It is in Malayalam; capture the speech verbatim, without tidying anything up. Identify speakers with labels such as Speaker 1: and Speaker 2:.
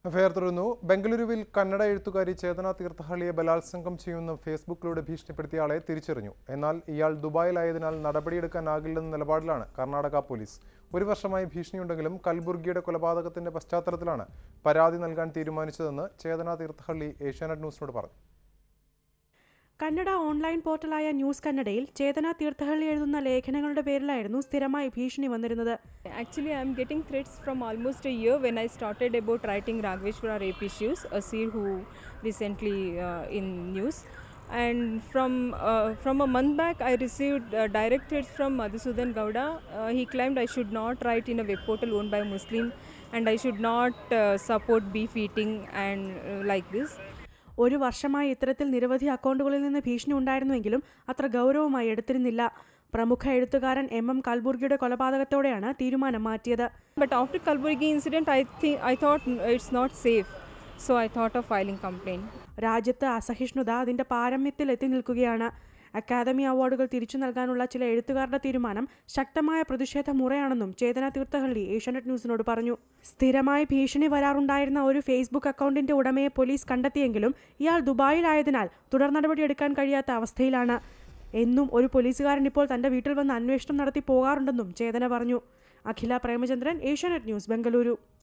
Speaker 1: അഫയർ തുടരുന്നു. ബംഗളൂരുവിൽ കന്നഡ എഴുത്തുകാരി ചേതന തീർത്ഥഹള്ളിയെ ബലാത്സംഗം ചെയ്യുന്ന ഫേസ്ബുക്കിലൂടെ ഭീഷണിപ്പെടുത്തിയ ആളെ തിരിച്ചറിഞ്ഞു. എന്നാൽ ഇയാൾ ദുബായിലായതിനാൽ നടപടിയെടുക്കാനാകില്ലെന്ന നിലപാടിലാണ് കർണാടക പോലീസ്. ഒരു വർഷമായി ഭീഷണിയുണ്ടെങ്കിലും കൽബുർഗിയുടെ കൊലപാതകത്തിന്റെ പശ്ചാത്തലത്തിലാണ് പരാതി നൽകാൻ തീരുമാനിച്ചതെന്ന് ചേതന തീർത്ഥഹള്ളി ഏഷ്യാനെറ്റ് ന്യൂസിനോട് പറഞ്ഞു.
Speaker 2: കന്നഡ ഓൺലൈൻ പോർട്ടലായ ന്യൂസ് കന്നഡയിൽ ചേതന തീർത്ഥഹള്ളി എഴുതുന്ന ലേഖനങ്ങളുടെ പേരിലായിരുന്നു സ്ഥിരമായി ഭീഷണി വന്നിരുന്നത്.
Speaker 3: Actually, I am getting threats from almost a year when I started about writing Raghaveshwara rape issues, a seer who recently uh, in news. And from uh, from a month back, I received uh, direct threats from Madhusudan Gowda. Uh, he claimed I should not write in a web portal owned by a Muslim, and I should not uh, support beef eating and uh, like this.
Speaker 2: ഒരു വർഷമായി ഇത്തരത്തിൽ നിരവധി അക്കൗണ്ടുകളിൽ നിന്ന് ഭീഷണി ഉണ്ടായിരുന്നുവെങ്കിലും അത്ര ഗൗരവമായി എടുത്തിരുന്നില്ല. പ്രമുഖ എഴുത്തുകാരൻ എം എം കൽബുർഗിയുടെ കൊലപാതകത്തോടെയാണ് തീരുമാനം മാറ്റിയത്.
Speaker 3: But after Kalburgi incident, I think I thought it's not safe, so I thought of filing complaint.
Speaker 2: രാജ്യത്ത് അസഹിഷ്ണുത അതിന്റെ പാരമ്യത്തിൽ എത്തി നിൽക്കുകയാണ്. അക്കാദമി അവാർഡുകൾ തിരിച്ചു നൽകാനുള്ള ചില എഴുത്തുകാരുടെ തീരുമാനം ശക്തമായ പ്രതിഷേധ മുറയാണെന്നും ചേതന തീർത്ഥഹള്ളി ഏഷ്യാനെറ്റ് ന്യൂസിനോട് പറഞ്ഞു. സ്ഥിരമായി ഭീഷണി വരാറുണ്ടായിരുന്ന ഒരു ഫേസ്ബുക്ക് അക്കൗണ്ടിന്റെ ഉടമയെ പോലീസ് കണ്ടെത്തിയെങ്കിലും ഇയാൾ ദുബായിലായതിനാൽ തുടർ നടപടിയെടുക്കാൻ കഴിയാത്ത അവസ്ഥയിലാണ്. എന്നും ഒരു പോലീസുകാരൻ ഇപ്പോൾ തന്റെ വീട്ടിൽ വന്ന് അന്വേഷണം നടത്തി പോകാറുണ്ടെന്നും ചേതന പറഞ്ഞു. Akhila Premachandran, Asianet news, Bengaluru.